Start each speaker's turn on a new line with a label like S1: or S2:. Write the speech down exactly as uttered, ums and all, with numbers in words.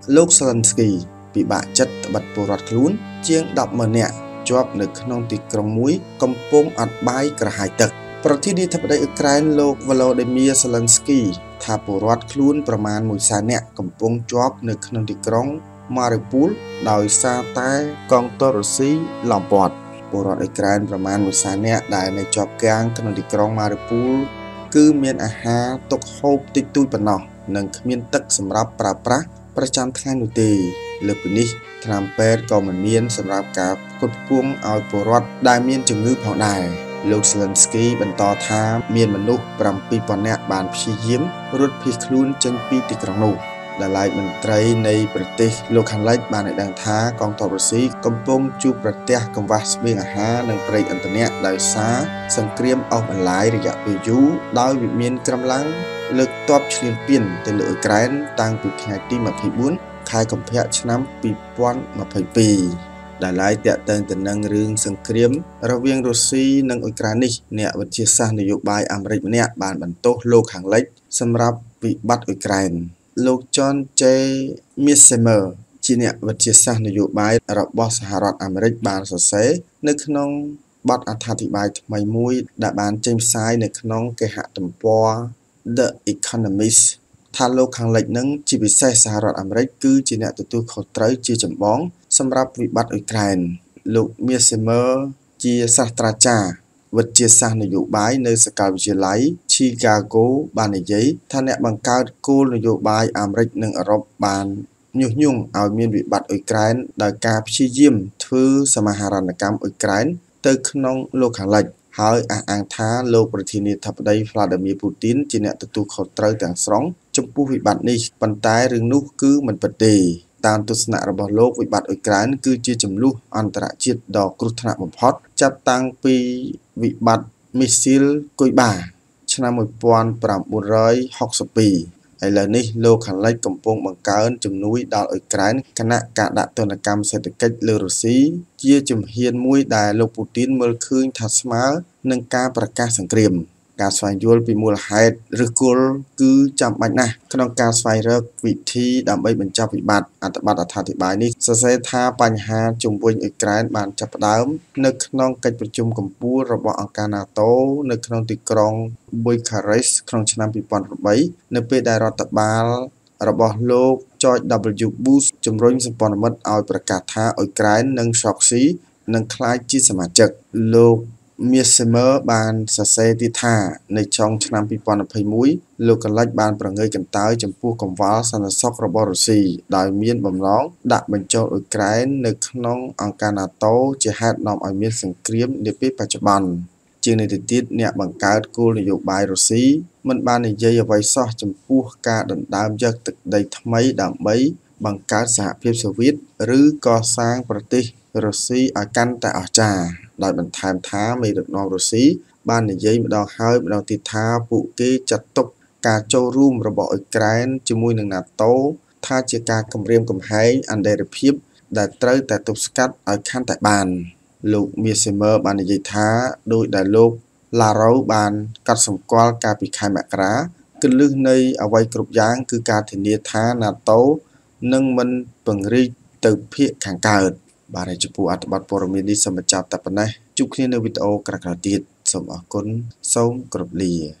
S1: លោក Zelensky ពិបាកចិត្តត្បិតពលរដ្ឋខ្លួនជាង ដប់ម៉ឺន នាក់ជាប់នៅក្នុងទីក្រុងមួយកំពុងអត់បាយក្រហាយទឹកប្រធានាធិបតីអ៊ុយក្រែនលោក Volodymyr Zelensky ថាពលរដ្ឋខ្លួនប្រមាណមួយសែននាក់កំពុងជាប់នៅក្នុងទីក្រុង Mariupol ដោយសារតែកងទ័ពរុស្ស៊ីឡោមព័ទ្ធពលរដ្ឋអ៊ុយក្រែនប្រមាណមួយសែននាក់ដែលនៅជាប់គាំងក្នុងទីក្រុង Mariupol គឺមានអាហារទុកហូបតិចតួចប៉ុណ្ណោះនិងគ្មានទឹកសម្រាប់ប្រើប្រាស់ប្រចាំថ្ងៃនោះទេលើសពីនេះថ្នាំពេទ្យក៏មិនមានសម្រាប់ការផ្គត់ផ្គង់ឲ្យពលរដ្ឋដែលមានជំងឺផងដែរលោក Zelensky បន្តថាមានមនុស្ស ប្រាំពីរពាន់នាក់បានព្យាយាមរត់ភៀសខ្លួនចេញពីទីក្រុងនោះដែលឡែកមន្ត្រីនៃប្រទេសលោកខាងលិចបានឲ្យដឹងថាកងទ័ពរុស្ស៊ីកំពុងជួបប្រទះកង្វះស្បៀងអាហារនិងប្រេងឥន្ធនៈដោយសារសង្គ្រាមអូសបន្លាយរយៈពេលយូរដោយវិមានក្រំឡាំងលើកទ័ពឈ្លានពានទៅលើអ៊ុយក្រែនតាំងពីថ្ងៃទីម្ភៃបួនខែកុម្ភៈឆ្នាំពីរពាន់ម្ភៃពីរដែលឡាយតាក់ទងទៅនឹងរឿងសង្គ្រាមរវាងរុស្ស៊ីនិងអ៊ុយក្រែននេះអ្នកវិទ្យាសាស្ត្រនយោបាយអាមេរិកម្នាក់បានបន្ទោសលោកខាងលិចសម្រាប់វិបត្តិអ៊ុយក្រែនលោក John J. Mearsheimer ជាអ្នកវិទ្យាសាស្ត្រនយោបាយរបស់សហរដ្ឋអាមេរិកបានសរសេរនៅក្នុងបទអត្ថាធិប្បាយថ្មីមួយដែលបានចេញផ្សាយនៅក្នុងគេហទំព័រ The Economist ថាលោកខាងលិចនឹងជាពិសេសសហរដ្ឋអាមេរិកគឺជាអ្នកទទួលខុសត្រូវជាចម្បងសម្រាប់វិបត្តិអ៊ុយក្រែនលោក Mearsheimer ជាសាស្ត្រាចារ្យវិទ្យាសាស្ត្រនយោបាយនៅសាកលវិទ្យាល័យ Chicago បាននិយាយថាអ្នកបង្កើតគោលនយោបាយអាមេរិកនិងអឺរ៉ុបបានញុះញង់ឲ្យមានវិបត្តិអ៊ុយក្រែនដោយការព្យាយាមធ្វើសមាហរណកម្មអ៊ុយក្រែនទៅក្នុងលោកខាងលិចហើយអះអាងថាលោកប្រធានាធិបតី Vladimir Putin ជាអ្នកទទួលខុសត្រូវទាំងស្រុងចំពោះវិបត្តិនេះប៉ុន្តែរឿងនោះគឺមិនពិតទេតាមទស្សនៈរបស់លោកវិបត្តិអ៊ុយក្រែនគឺជាចំនួនអន្តរជាតិដ៏គ្រោះថ្នាក់បំផុតចាប់តាំងពីវិបត្តិមីស៊ីលគុយបាឆ្នាំmột nghìn chín trăm sáu mươi haiឥឡូវនេះលោកខាងលិចកំពុងបង្កើនជំនួយដល់អ៊ុយក្រែនគណៈការដាក់ទណ្ឌកម្មសេដ្ឋកិច្ចលើរុស្ស៊ីជាជំហានមួយដែលលោកពូទីនមើលឃើញថាស្មើនឹងការប្រកាសសង្គ្រាមការស្វែងយល់ពីមូលហេតុឬគល់គឺចាំបាច់ណាស់ក្នុងការស្វែងរកវិធីដើម្បីបញ្ចប់វិបត្តិអត្ថបទអត្ថាធិប្បាយនេះសរសេរថាបញ្ហាជុំវិញអ៊ុយក្រែនបានចាប់ផ្ដើមនៅក្នុងកិច្ចប្រជុំកំពូលរបស់អង្គការ NATO នៅក្នុងទីក្រុង Bucharest ក្នុងឆ្នាំពីរពាន់ប្រាំបីនៅពេលដែលរដ្ឋបាលរបស់លោក George W Bush ជំរុញសម្ព័ន្ធមិត្តឲ្យប្រកាសថាអ៊ុយក្រែននិងស្រុកស៊ីនឹងក្លាយជាសមាជិកលោក Mearsheimer បានសរសេរទៀតថានៅចុងឆ្នាំពីរពាន់ម្ភៃមួយលោកកលិចបានប្រងើយកន្តើយចំពោះកង្វល់សន្តិសុខរបស់រុស្ស៊ីដោយមានបំណងដាក់បញ្ចូលអ៊ុយក្រែននៅក្នុងអង្គការ NATO ជាហេតុនាំឲ្យមានសង្គ្រាមនាពេលបច្ចុប្បន្នជាងនេះទៅទៀតអ្នកបង្កើតគោលនយោបាយរុស្ស៊ីមិនបាននិយាយអ្វីសោះចំពោះការដណ្ដើមយកទឹកដីថ្មីដើម្បីបង្កើតសហភាពសូវៀតឬកសាងប្រទេសរុស្ស៊ីឲ្យកាន់តែអស្ចារ្យដោយបន្ថែមថាមេដឹកនាំរុស្ស៊ីបាននិយាយម្ដងហើយម្ដងទៀតថាពួកគេចាត់ទុកការចូលរួមរបស់អ៊ុយក្រែនជាមួយនឹង NATO ថាជាការគំរាមកំហែងអន្តរភាពដែលត្រូវតែទប់ស្កាត់ឲ្យកាន់តែបានលោក Mearsheimer បាននិយាយថាដោយដែលលោក Lavrov បានកត់សម្គាល់កាលពីខែមករាគន្លឹះនៃអ្វីគ្រប់យ៉ាងគឺការធានាថា NATO នឹងមិនពង្រីកទៅភាគខាងកើតបាទហើយចំពោះអត្ថបទព័ត៌មាននេះសូមបញ្ចប់តែប៉ុណ្ណេះជួបគ្នានៅវីដេអូក្រោយៗទៀតសូមអរគុណសូមគោរពលា